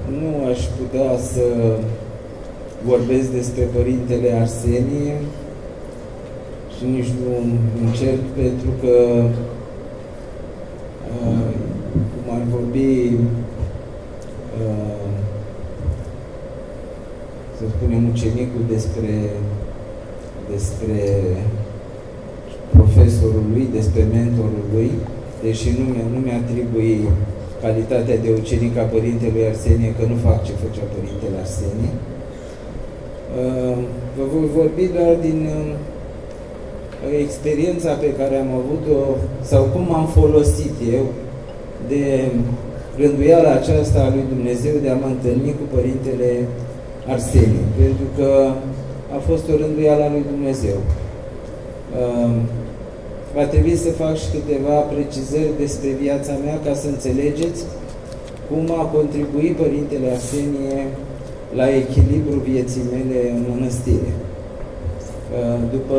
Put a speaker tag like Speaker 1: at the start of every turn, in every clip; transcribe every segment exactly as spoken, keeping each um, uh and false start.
Speaker 1: nu aș putea să vorbesc despre Părintele Arsenie și nici nu încerc, pentru că uh, cum ar vorbi uh, să spunem ucenicul despre despre profesorul lui, despre mentorul lui, deși nu mi-a nu mi atribui calitatea de ucenic a Părintelui Arsenie, că nu fac ce făcea Părintele Arsenie. Vă voi vorbi doar din experiența pe care am avut-o, sau cum am folosit eu de rânduiala aceasta a lui Dumnezeu de a mă întâlni cu Părintele Arsenie, pentru că a fost o rânduială a lui Dumnezeu. Va trebui să fac și câteva precizări despre viața mea ca să înțelegeți cum a contribuit Părintele Arsenie la echilibru vieții mele în mănăstire. După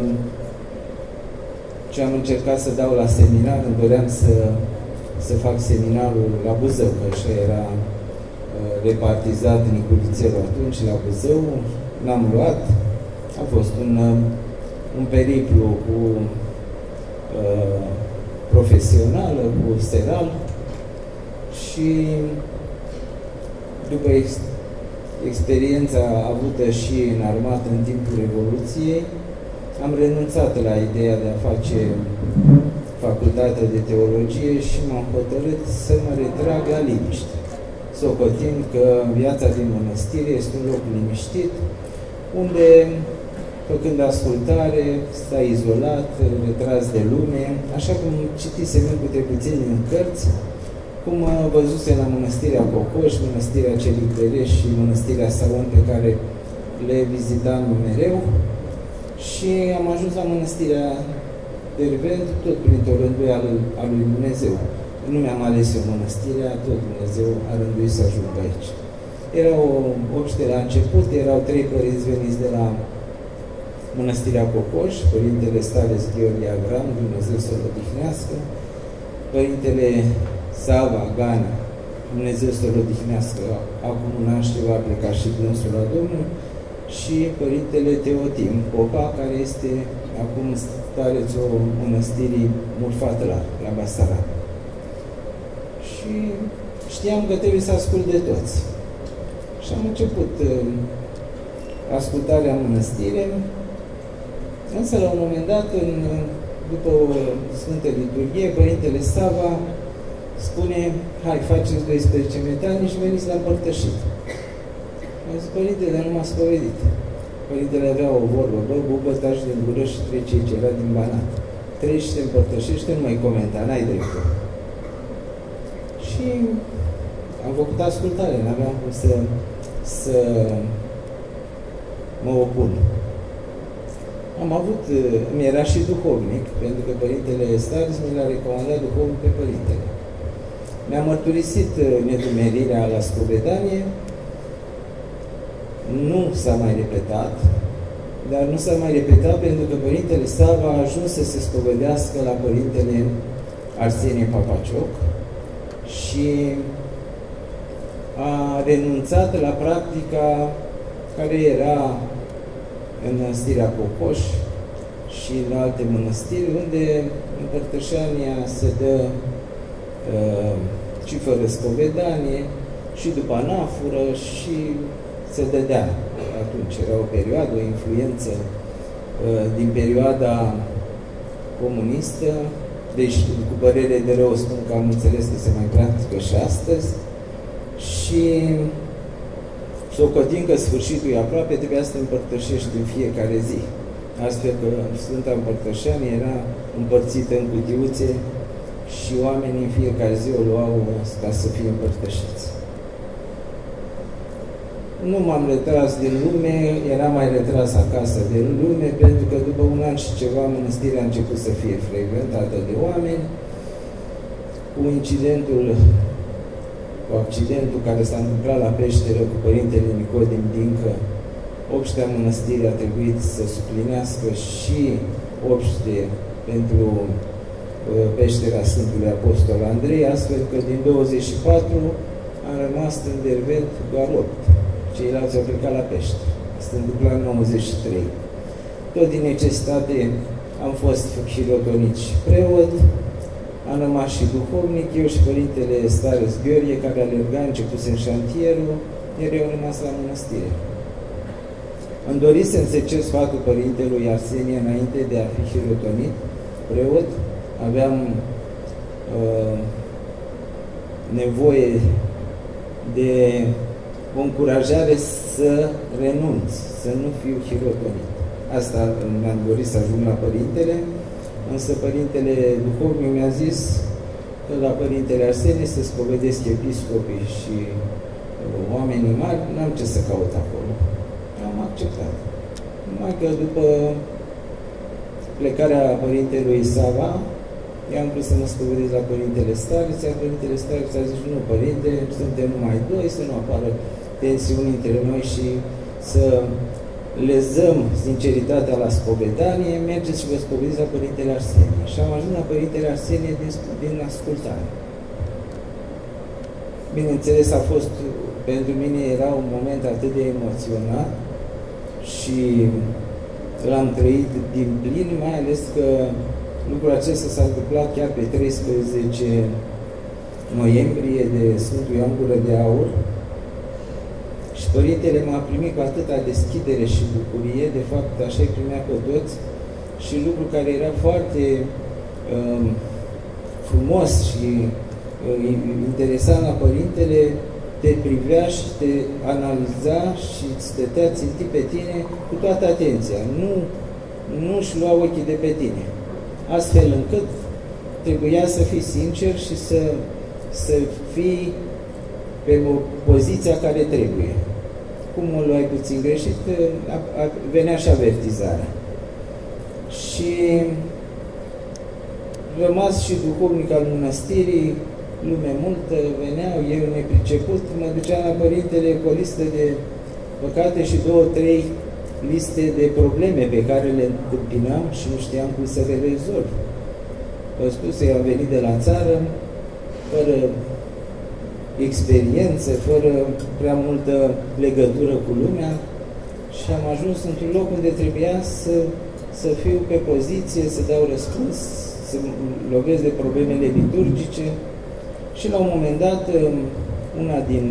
Speaker 1: ce am încercat să dau la seminar, îmi doream să, să fac seminarul la Buzău, că așa era repartizat Niculițelul atunci, la Buzău. L-am luat. A fost un, un periplu cu uh, profesional, cu seral, și după ex, experiența avută și în armată în timpul Revoluției, am renunțat la ideea de a face facultatea de teologie și m-am hotărât să mă retrag la liniște, socotind că viața din mănăstire este un loc liniștit, unde, făcând ascultare, stai izolat, retras de lume, așa cum citisem eu câte puțin în cărți, cum văzuse la Mănăstirea Cocoș, Mănăstirea Celibereș și Mănăstirea Saon, pe care le vizitam mereu, și am ajuns la Mănăstirea Dervent, tot printr-o rânduială a lui Dumnezeu. Nu mi-am ales eu mănăstirea, tot Dumnezeu a rânduit să ajung aici. Era o obște la început, erau trei părinți veniți de la Mănăstirea Cocoș, Părintele Stales Gheorghe Avram, Dumnezeu să-l odihnească, Părintele Sava Gana, Dumnezeu să-l odihnească, acum un an și ceva a plecat și dânsul la Domnul, și Părintele Teotim Popa, care este acum starețul Mănăstirii Murfatlar, la Basarab. Și știam că trebuie să ascult de toți. Și am început uh, ascultarea în mănăstire, însă la un moment dat, în, după o Sfântă Liturghie, Părintele Sava spune: hai, faceți doisprezece metani și veniți la împărtășit. Am zis: Părintele, nu m-a spovedit. Părintele avea o vorbă: bă, bubă, taci din gură și trece ce era din Banat. Treci și te împărtășește, nu mai comenta, n-ai dreptul. Și am făcut ascultare, n-aveam cum să, să mă opun. Am avut, mi era și duhovnic, pentru că Părintele Stars mi l-a recomandat duhovnic pe Părintele. Mi-a mărturisit nedumerirea la spovedanie, nu s-a mai repetat, dar nu s-a mai repetat pentru că Părintele Sava a ajuns să se spovedească la Părintele Arsenie Papacioc și a renunțat la practica care era în Mănăstirea Cocoș și în alte mănăstiri, unde împărtășania se dă uh, și fără spovedanie, și după anafură, și se dădea. Atunci era o perioadă, o influență uh, din perioada comunistă, deci cu părere de rău spun că am înțeles că se mai practică și astăzi, și socotim că sfârșitul e aproape, trebuia să te împărtășești în fiecare zi. Astfel că Sfânta Împărtășanie era împărțită în cutiuțe și oamenii în fiecare zi o luau ca să fie împărtășiți. Nu m-am retras din lume, era mai retras acasă de lume, pentru că după un an și ceva mănăstirea a început să fie frecventată de oameni. Cu incidentul, cu accidentul care s-a întâmplat la peșteră cu Părintele Nicodim Dincă, obștea mănăstirii a trebuit să suplinească și obște pentru peștera Sfântului Apostol Andrei, astfel că din douăzeci și patru am rămas în Dervent doar opt. Ceilalți au plecat la Pești. Asta se întâmplă în nouăzeci și trei. Tot din necesitate am fost hirotonit și preot, am rămas și duhovnic, eu și Părintele Stareț Gheorghe, care alerga, începuse în șantierul, iar eu am rămas la mănăstire. Îmi dorisem să cer sfatul Părintelui Arsenie înainte de a fi hirotonit preot. Aveam uh, nevoie de o încurajare să renunț, să nu fiu hirotonit. Asta mi-am dorit să ajung la Părintele, însă Părintele Duhovnic mi-a zis că la Părintele Arsenie să spovedesc episcopii și uh, oamenii mari, n-am ce să caut acolo. Am acceptat. Numai că după plecarea Părintelui Sava, i-am vrut să mă spovedesc la Părintele Stareț, iar Părintele Stareț a zis, nu, Părinte, suntem numai doi, să nu apară tensiuni între noi și să lezăm sinceritatea la spovedanie, mergeți și vă spovedeți la Părintele Arsenie. Și am ajuns la Părintele Arsenie din, din ascultare. Bineînțeles, a fost, pentru mine era un moment atât de emoționat și l-am trăit din plin, mai ales că lucrul acesta s-a întâmplat chiar pe treisprezece noiembrie de Sfântul Ioan Gură de Aur și Părintele m-a primit cu atâta deschidere și bucurie, de fapt așa îi primea pe toți, și lucru care era foarte um, frumos și uh, interesant la Părintele, te privea și te analiza și stătea țintit pe tine cu toată atenția. Nu, nu-și lua ochii de pe tine. Astfel încât trebuia să fii sincer și să, să fii pe o poziția care trebuie. Cum o luai puțin greșit, a, a, venea și avertizarea. Și rămas și duhovnic al mănăstirii, lume multă, veneau, eu nepriceput, mă duceam la Părintele cu o listă de păcate și două, trei liste de probleme pe care le întâmpinam și nu știam cum să le rezolv. V-am spus, eu am venit de la țară, fără experiență, fără prea multă legătură cu lumea și am ajuns într-un loc unde trebuia să, să fiu pe poziție, să dau răspuns, să lovesc de problemele liturgice. Și la un moment dat, una din...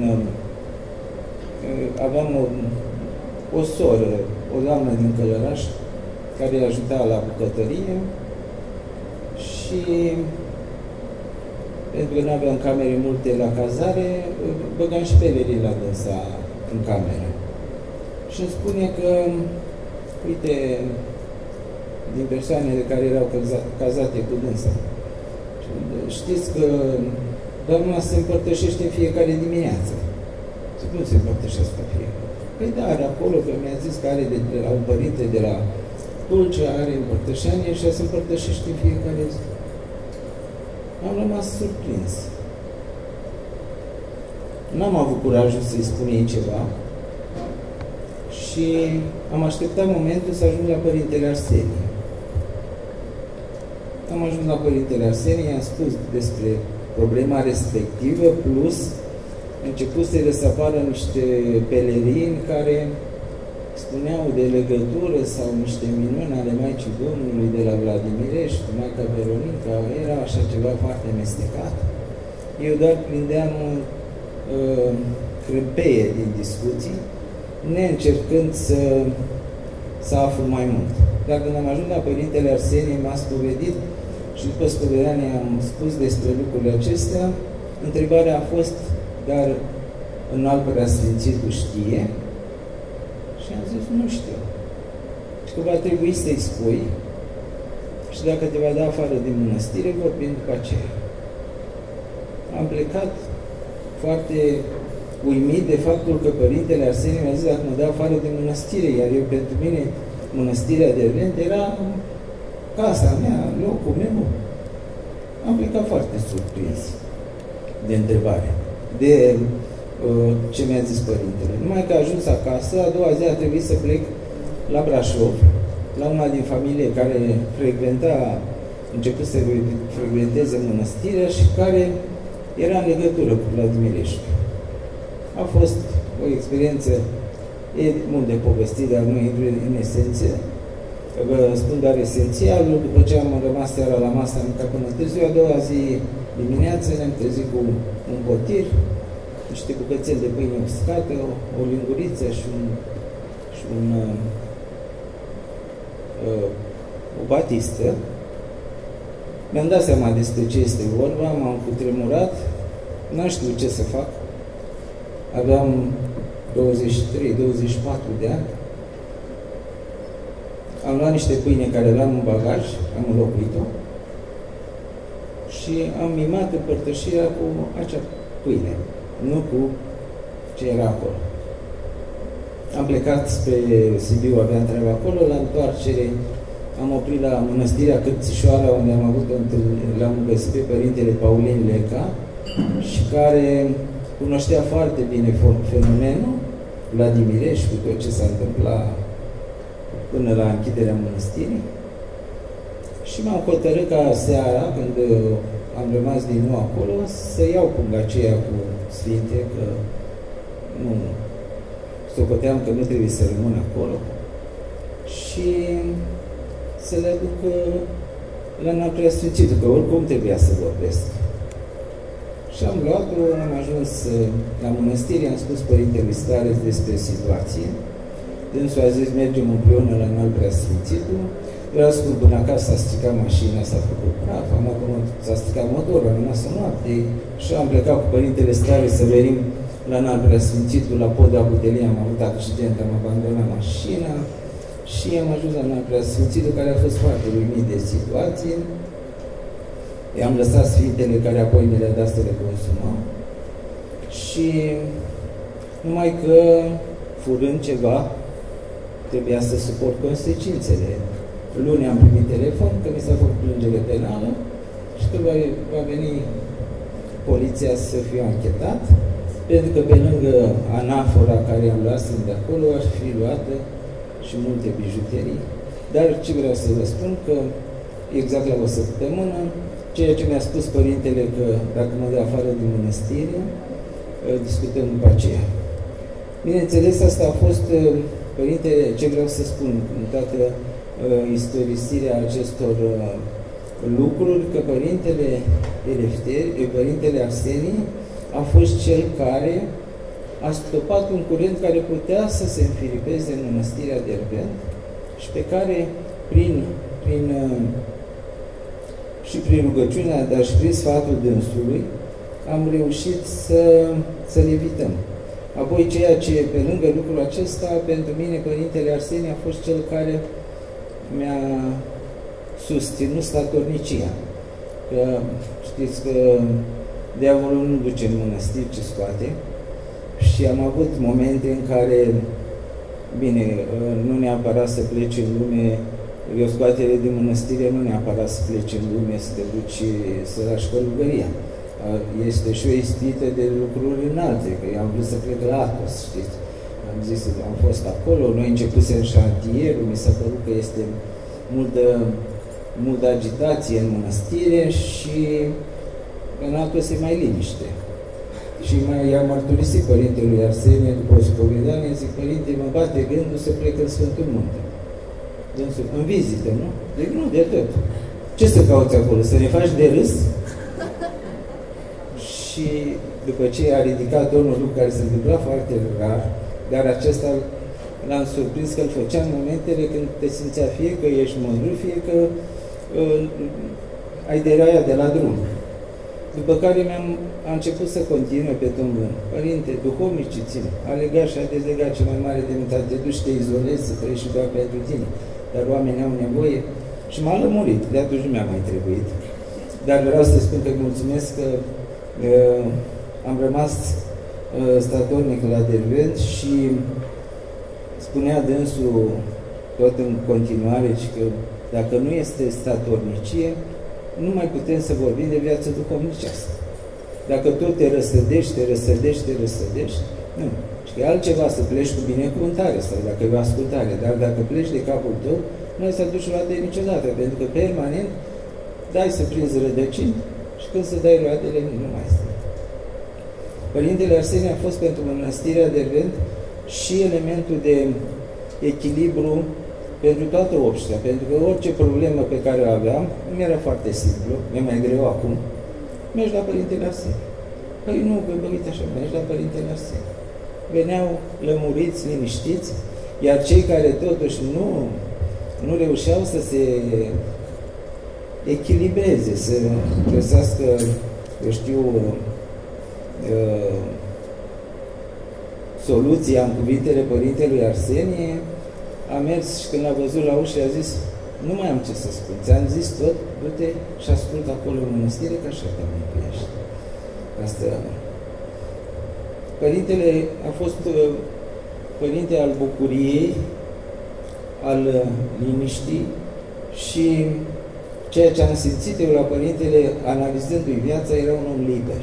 Speaker 1: aveam o, o soră, o doamnă din Călăraș, care îi ajuta la bucătărie și pentru că nu aveam camere multe la cazare, băgam și pelerii la dânsa în cameră. Și îmi spune că, uite, din persoanele care erau cazate cu dânsa, știți că doamna se împărtășește în fiecare dimineață. Zic, nu se împărtășește pe fiecare. Păi da, are acolo, că mi-a zis că are de, de la un părinte de la Tulcea, are împărtășanie și se împărtășește în fiecare zi. Am rămas surprins. N-am avut curajul să-i spun ei ceva și am așteptat momentul să ajung la Părintele Arsenie. Am ajuns la Părintele Arsenie, i-am spus despre problema respectivă, plus începuseră să apară niște pelerini care spuneau de legătură sau niște minuni ale Maicii Domnului de la Vladimirești, Maica Veronica, era așa ceva foarte amestecat. Eu doar prindeam uh, crâmpeie din discuții, neîncercând să, să aflu mai mult. Dar când am ajuns la Părintele Arsenie, m-a spovedit și după spovedanie am spus despre lucrurile acestea. Întrebarea a fost, dar în alt preasfințitul știe? Și am zis, nu știu. Și că va trebui să-i spui și dacă te va da afară din mănăstire, vorbim după aceea. Am plecat foarte uimit de faptul că Părintele Arsenie mi-a zis, dacă mă dă afară din mănăstire, iar eu, pentru mine, mănăstirea de Dervent era casa mea, locul meu. Am plecat foarte surprins de întrebare, de uh, ce mi-a zis Părintele. Numai că a ajuns acasă, a doua zi a trebuit să plec la Brașov, la una din familie care frecventa, început să frecventeze mănăstirea și care era în legătură cu Vladimirești. A fost o experiență, e mult de povestit, dar nu intru în esențe. Vă spun doar esențialul. După ce am rămas seara la masă, am mâncat până târziu, a doua zi dimineață ne-am trezit cu un potir, niște bucățeli de pâine uscată, o, o linguriță și un, și un uh, uh, o batistă. Mi-am dat seama despre ce este vorba, m-am cutremurat, n-am știut ce să fac. Aveam douăzeci și trei douăzeci și patru de ani. Am luat niște pâine care aveam în bagaj, am înlocuit-o și am mimat împărtășirea cu acea pâine, nu cu ce era acolo. Am plecat spre Sibiu, aveam treabă acolo, la întoarcere am oprit la Mănăstirea Cârțișoara, unde am avut o întâlnire, l-am găsit pe Părintele Paulin Leca, și care cunoștea foarte bine fenomenul Vladimirești, cu tot ce s-a întâmplat până la închiderea mănăstirii. Și m-am hotărât ca seara, când am rămas din nou acolo, să iau punga aceea cu Sfinte, că nu socoteam că nu trebuie să rămân acolo, și să le aduc la Preasfințitul, că oricum trebuia să vorbesc. Și am luat-o, am ajuns la mănăstire, am spus Părintele Stareț despre situație. Dânsul a zis, mergem împreună la Înalt Preasfințitul. Vreau să spun, până acasă s-a stricat mașina, s-a făcut praf, s-a stricat motorul, am rămas în noapte. Și am plecat cu Părintele Stareț să venim la Înalt Preasfințitul, la podul Butelie, am avut accident, am abandonat mașina și am ajuns la Înalt Preasfințitul, care a fost foarte uimit de situație. I-am lăsat Sfintele, care apoi mi le-a dat să le consumăm. Și numai că, furând ceva, trebuia să suport consecințele. Luni am primit telefon că mi s-a făcut plângere penală și că va, va veni poliția să fiu anchetat, pentru că pe lângă anafora care am luat de acolo, ar fi luată și multe bijuterii. Dar ce vreau să vă spun, că exact la o săptămână, ceea ce mi-a spus Părintele, că dacă mă dă afară din mănăstire, discutăm după aceea. Bineînțeles, asta a fost, Părintele, ce vreau să spun, în toată uh, istorisirea acestor uh, lucruri, că Părintele Elefteri, Părintele Arsenie, a fost cel care a stopat un curent care putea să se înfiripeze în mănăstirea Derbent și pe care, prin, prin uh, și prin rugăciunea, dar și prin sfatul dânsului, am reușit să, să le evităm. Apoi, ceea ce, pe lângă lucrul acesta, pentru mine, Părintele Arsenie a fost cel care mi-a susținut statornicia. Că știți că diavolul nu duce în mănăstiri, ci scoate. Și am avut momente în care, bine, nu neapărat să pleci în lume, o scoatere din mănăstire nu neapărat să pleci în lume, să te duci să lași călugăria. Este și o ispită de lucruri înalte, că eu am vrut să plec la Atos, știți? Am zis, am fost acolo, noi începusem șantierul, mi s-a părut că este multă, multă agitație în mănăstire și în Atos e mai liniște. Și mai i-am mărturisit Părintelui Arsenie după o spovedanie, zic, Părinte, mă bate gândul să plec în Sfântul Munte. Dânsul, în vizită, nu? Zic, nu, de tot. Ce să cauți acolo? Să ne faci de râs? Și după ce a ridicat Domnul lucru care se întâmpla foarte rar, dar acesta l-am surprins că îl făcea în momentele când te simțea fie că ești mândru, fie că uh, ai deraia de la drum. După care mi-am a început să continue pe tot bun. Părinte, duhovnicii țin, a legat și a dezlegat cea mai mare demnitate, te duci, te izolezi, să trăiești și doar pentru tine. Dar oamenii au nevoie și m-a lămurit, de atunci nu mi-a mai trebuit. Dar vreau să spun că mulțumesc că uh, am rămas uh, statornic la Derbent și spunea dânsul tot în continuare că dacă nu este statornicie, nu mai putem să vorbim de viață duhovnicească. Dacă tot te răsădești, te răsădești, te răsădești, nu. Și că e altceva să pleci cu binecuvântare sau dacă e o ascultare, dar dacă pleci de capul tău, nu ai să aduci roade niciodată, pentru că permanent dai să prinzi rădăcini și când să dai roadele, nu mai stai. Părintele Arsenie a fost pentru mănăstirea Dervent și elementul de echilibru pentru toată obștea, pentru că orice problemă pe care o aveam, nu era foarte simplu, e mai greu acum, mergi la Părintele Arsenie. Păi nu, că uite așa, mergi la Părintele Arsenie. Veneau lămuriți, liniștiți, iar cei care totuși nu, nu reușeau să se echilibreze, să găsească, eu știu, uh, soluția în cuvintele Părintelui Arsenie, a mers și când l-a văzut la ușă a zis: nu mai am ce să spun, ți-am zis tot, du-te și ascult acolo în mănăstire, că așa te mântuiești. Asta. Părintele a fost uh, părinte al bucuriei, al uh, liniștii și ceea ce am simțit eu la Părintele, analizându-i viața, era un om liber.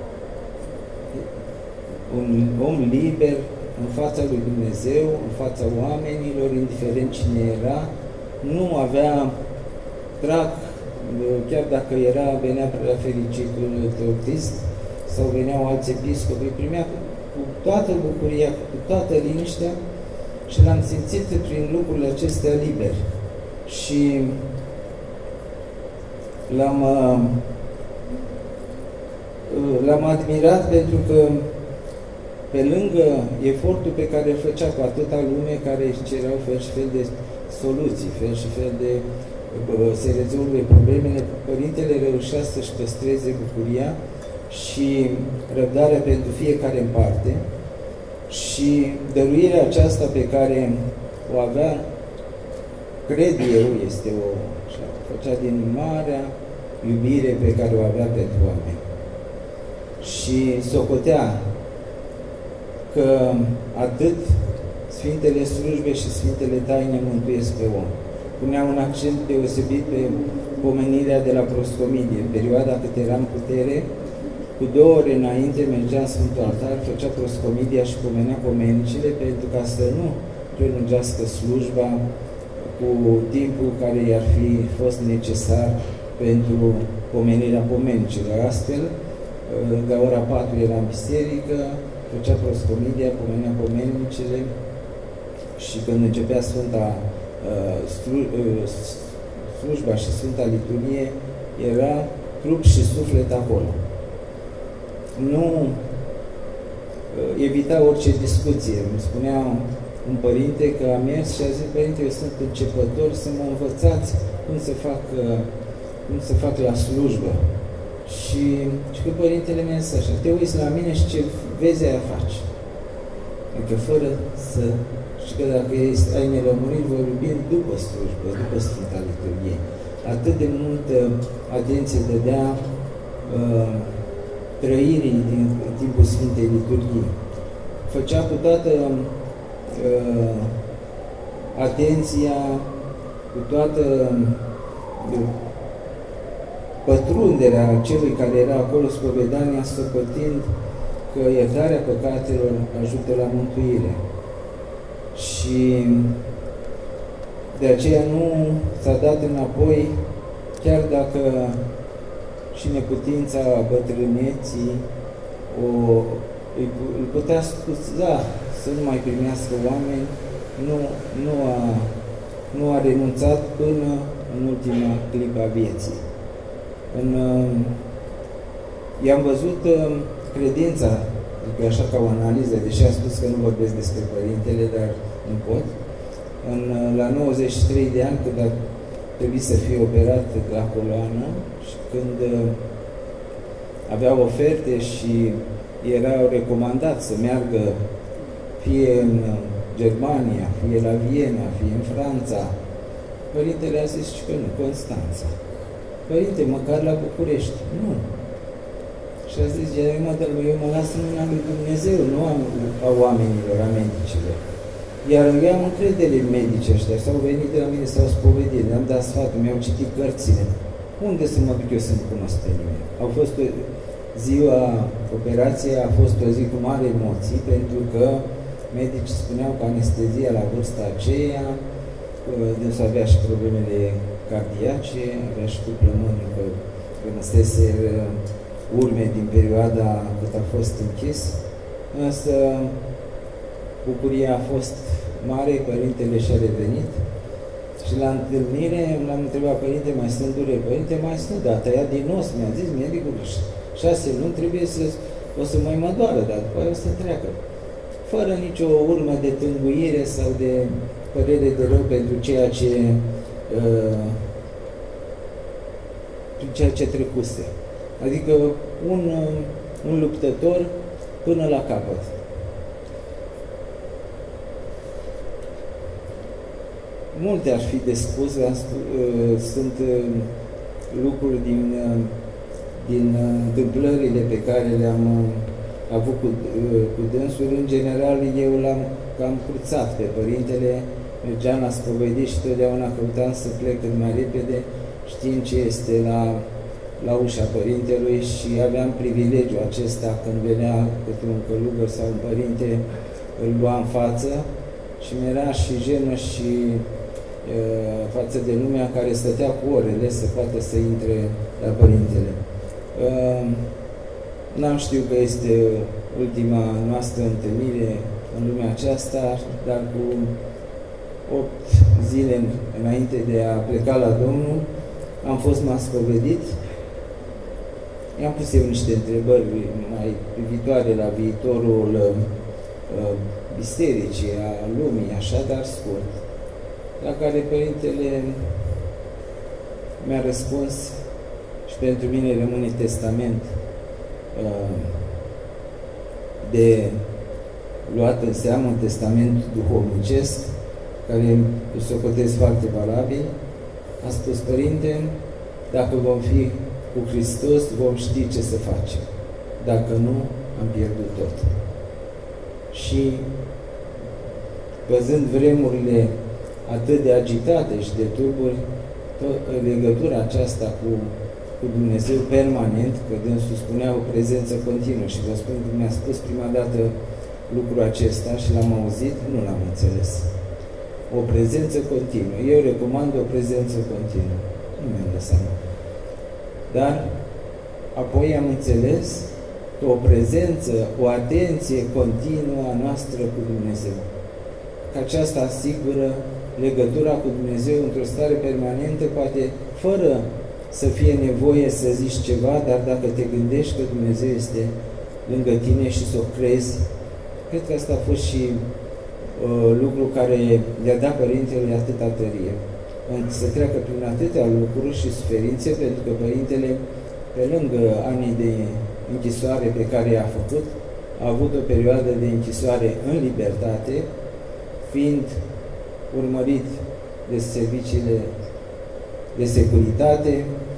Speaker 1: Un om liber în fața lui Dumnezeu, în fața oamenilor, indiferent cine era, nu avea trag, chiar dacă era, venea prea fericitul teotist sau veneau alți episcopi, îi primea cu toată bucuria, cu toată liniștea și l-am simțit prin lucrurile acestea liber. Și l-am l-am admirat pentru că pe lângă efortul pe care îl făcea cu atâta lume care își cereau fel și fel de soluții, fel și fel de se rezolve problemele, Părintele reușea să-și păstreze bucuria și răbdarea pentru fiecare în parte și dăruirea aceasta pe care o avea, cred eu, este o, așa, făcea din marea iubire pe care o avea pentru oameni. Și socotea că atât Sfintele Slujbe și Sfintele Taine mântuiesc pe om. Punea un accent deosebit pe pomenirea de la proscomidie. În perioada cât era în putere, cu două ore înainte mergea în Sfântul Altar, făcea proscomidia și pomenea pomenicile pentru ca să nu prelungească slujba cu timpul care i-ar fi fost necesar pentru pomenirea pomenicilor. Astfel, de la ora patru era în biserică, făcea proscomidia, pomenea pomenicile și când începea Sfânta uh, slu, uh, slujba și Sfânta Liturghie, era trup și suflet acolo. Nu uh, evita orice discuție. Îmi spunea un părinte că a mers și a zis: părinte, eu sunt începător, să mă învățați cum să fac, uh, cum să fac la slujbă. Și, și că părintele mi-a zis așa: te uiți la mine și ce vezi aia faci. Adică fără să... Și că dacă ai nelămurit, vorbim după slujbă, după Sfânta Liturghie. Atât de multă atenție dădea uh, trăirii din timpul Sfintei Liturghii. Făcea cu toată uh, atenția, cu toată uh, pătrunderea celui care era acolo, spovedania, socotind că iertarea păcatelor ajută la mântuire. Și de aceea nu s-a dat înapoi, chiar dacă și neputința bătrâneții o, îi, îi putea scuza să nu mai primească oameni, nu, nu, a, nu a renunțat până în ultima clipă a vieții. În, i-am văzut credința, adică așa ca o analiză, deși am spus că nu vorbesc despre Părintele, dar nu pot. În, la nouăzeci și trei de ani, când a trebuit să fie operat la coloană și când avea oferte și era recomandat să meargă fie în Germania, fie la Viena, fie în Franța, Părintele a zis că nu, Constanța. Părinte, măcar la București. Nu. Și a zis: eu mă, eu mă las în mâna lui Dumnezeu, nu am, a oamenilor, a medicilor. Iar eu am încredere în medici ăștia, s-au venit de la mine, s-au spovedit, mi-am dat sfatul, mi-au citit cărțile. Unde să mă duc eu să nu cunosc pe nimeni? Au fost o, ziua operației a fost o zi cu mare emoții, pentru că medicii spuneau că anestezia la vârsta aceea, dânsul avea și problemele cardiace, avea și cu plămâni, că năstese urme din perioada cât a fost închis, însă bucuria a fost mare, părintele și-a revenit și la întâlnire l-am întrebat: părinte, mai sunt dureri? Părinte, mai sunt, da, tăiat din os, mi-a zis medicul, șase luni trebuie să, o să mai mă doară, dar după aia o să treacă. Fără nicio urmă de tânguire sau de părere de rău pentru ceea ce uh, ceea ce trecuse. Adică un, un luptător până la capăt. Multe aș fi de spus, sunt lucruri din, din întâmplările pe care le-am avut cu, cu dânsul. În general, eu l-am cam cruțat pe părintele, mergeam la spovedit și totdeauna căutam să plec cât mai repede, știind ce este la, la ușa părintelui, și aveam privilegiul acesta când venea câte un călugăr sau un părinte, îl lua în față și mi-era și jenă și uh, față de lumea care stătea cu orele să poată să intre la părintele. Uh, N-am știut că este ultima noastră întâlnire în lumea aceasta, dar cu opt zile înainte de a pleca la Domnul, am fost m-am spovedit. I-am pus eu niște întrebări mai privitoare la viitorul uh, bisericii, a lumii, așa, dar scurt, la care părintele mi-a răspuns și pentru mine rămâne testament uh, de luat în seamă, un testament duhovnicesc, care îl socotesc foarte valabil. A spus: părinte, dacă vom fi cu Hristos, vom ști ce să facem. Dacă nu, am pierdut tot. Și văzând vremurile atât de agitate și de tulburi, legătura aceasta cu, cu Dumnezeu permanent, că dânsul spunea o prezență continuă, și vă spun că mi-a spus prima dată lucrul acesta și l-am auzit, nu l-am înțeles. O prezență continuă. Eu recomand o prezență continuă. Nu mi-am dat seama. Dar apoi am înțeles că o prezență, o atenție continuă a noastră cu Dumnezeu. Că aceasta asigură legătura cu Dumnezeu într-o stare permanentă, poate fără să fie nevoie să zici ceva, dar dacă te gândești că Dumnezeu este lângă tine și să o crezi, cred că asta a fost și uh, lucru care i-a dat Părintele atâta tărie. Să treacă prin atâtea lucruri și suferințe, pentru că Părintele, pe lângă anii de închisoare pe care i-a făcut, a avut o perioadă de închisoare în libertate, fiind urmărit de serviciile de securitate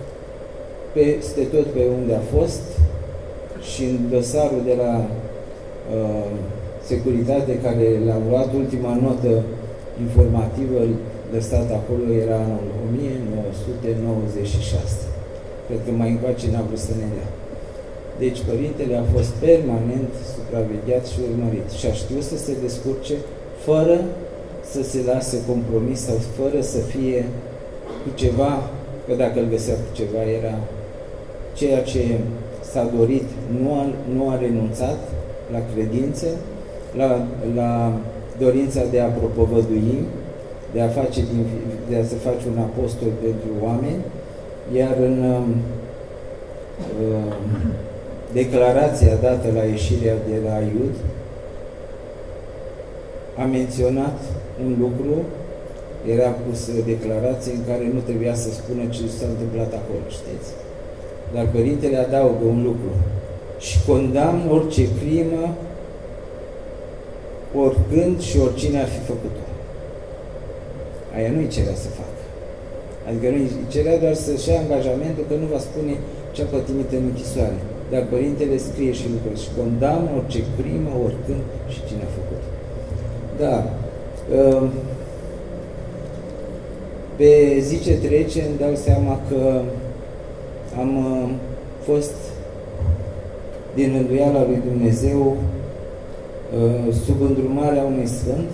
Speaker 1: peste tot pe unde a fost, și în dosarul de la uh, securitate care l-a luat, ultima notă informativă lăsat acolo era anul o mie nouă sute nouăzeci și șase. Cred că mai încoace n-a vrut să ne dea. Deci Părintele a fost permanent supravegheat și urmărit și a știut să se descurce fără să se lase compromis sau fără să fie cu ceva, că dacă îl găsea cu ceva era ceea ce s-a dorit, nu a, nu a renunțat la credință, la, la dorința de a propovădui, de a, face din, de a se face un apostol pentru oameni, iar în uh, declarația dată la ieșirea de la Iud a menționat un lucru, era pus declarație în care nu trebuia să spună ce s-a întâmplat acolo, știți? Dar Părintele adaugă un lucru: și condamn orice crimă, oricând și oricine ar fi făcut-o. Aia nu-i cerea să facă. Adică nu-i cerea doar să-și ia angajamentul că nu va spune ce a pătimit în închisoare. Dar Părintele scrie și lucruri: și condamn orice crimă, oricând și cine a făcut. Da. Pe zi ce trece îmi dau seama că am fost din rânduiala lui Dumnezeu sub îndrumarea unui sfânt.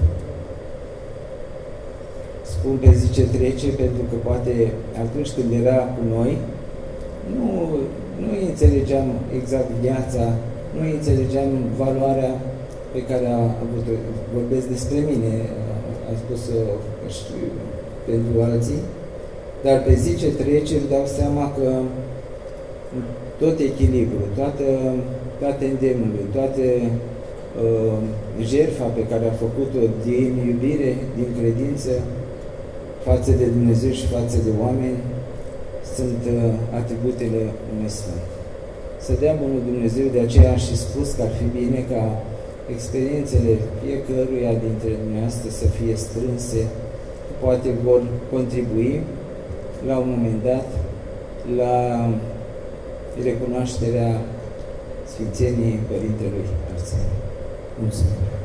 Speaker 1: Spun pe zi ce trece pentru că poate atunci când era cu noi, nu nu înțelegeam exact viața, nu înțelegeam valoarea pe care a avut-o. Vorbesc despre mine, am spus-o, știu, pentru alții, dar pe zi ce trece îmi dau seama că tot echilibrul, toată, toate îndemnurile, toate uh, jertfa pe care a făcut-o din iubire, din credință față de Dumnezeu și față de oameni, sunt uh, atributele unui sfânt. Să dea bunul Dumnezeu, de aceea am și spus că ar fi bine ca experiențele fiecăruia dintre dumneavoastră să fie strânse, poate vor contribui la un moment dat la recunoașterea Sfințeniei Părintelui Arsenie. Mulțumesc!